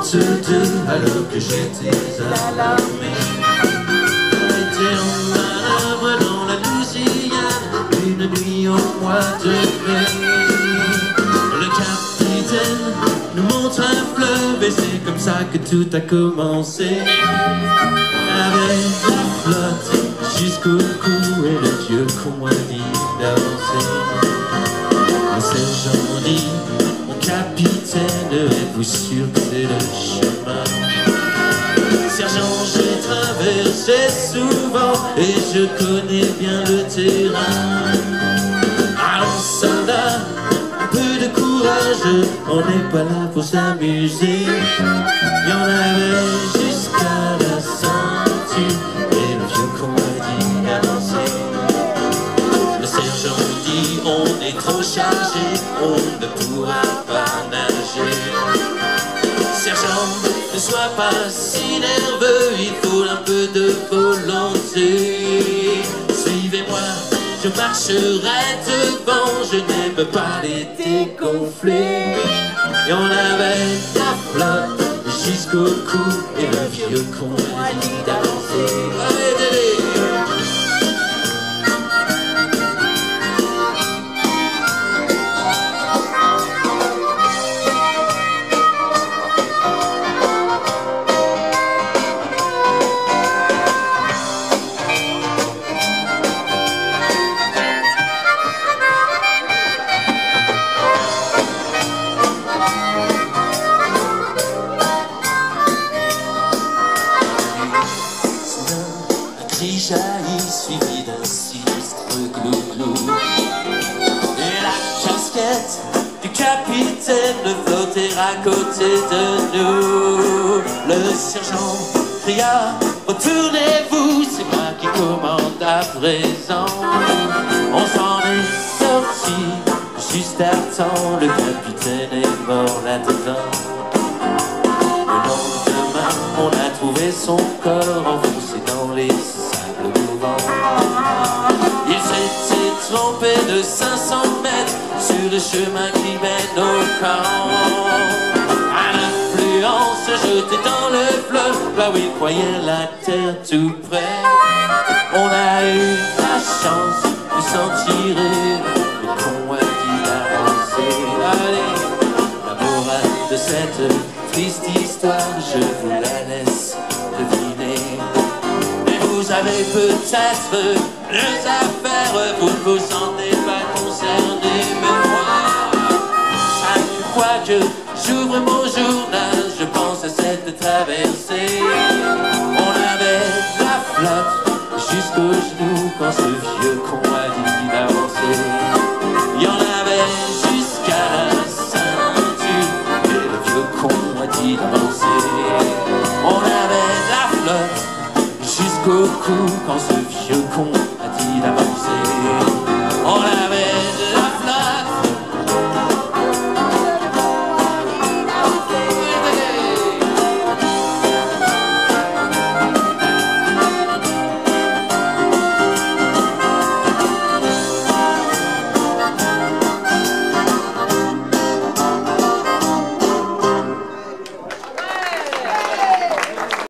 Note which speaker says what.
Speaker 1: 42 alors que j'étais à l'armée. On était en manœuvre dans la Louisiane, une nuit au mois de mai. Le capitaine nous montre un fleuve et c'est comme ça que tout a commencé. Avec la flotte jusqu'au cou et le vieux con a dit d'avancer. Le sergent dit, mon capitaine, êtes-vous sûr que c'est le chemin? Sergent, j'ai traversé souvent et je connais bien le terrain. Allons soldats, un peu de courage, on n'est pas là pour s'amuser. Il y en avait jusqu'à la ceinture et le vieux con a dit d'avancer. Le sergent dit, on est trop chargé, on ne pourra pas nager. Sergent, ne sois pas si nerveux, il faut un peu de volonté. Suivez-moi, je marcherai devant, je n'aime pas les dégonflés. Et on avait la flotte jusqu'au cou et le vieux con a dit d'avancer. Allez, allez. Jaillit suivi d'un sinistre glou-glou. Et la casquette du capitaine flottait à côté de nous. Le sergent cria, retournez-vous, c'est moi qui commande à présent. On s'en est sorti juste à temps, le capitaine est mort là-dedans. Le lendemain, on a trouvé son corps enfoncé dans les il s'était trompé de 500 mètres sur le chemin qui mène au camp. À l'influence jeté dans le fleuve, là où il croyait la terre tout près. On a eu la chance de s'en tirer, le con a dit d'avancer. Allez, la morale de cette triste histoire, je vous la laisse deviner. Vous avez peut-être deux affaires, vous ne vous sentez pas concerné, mais moi, chaque fois que j'ouvre mon journal,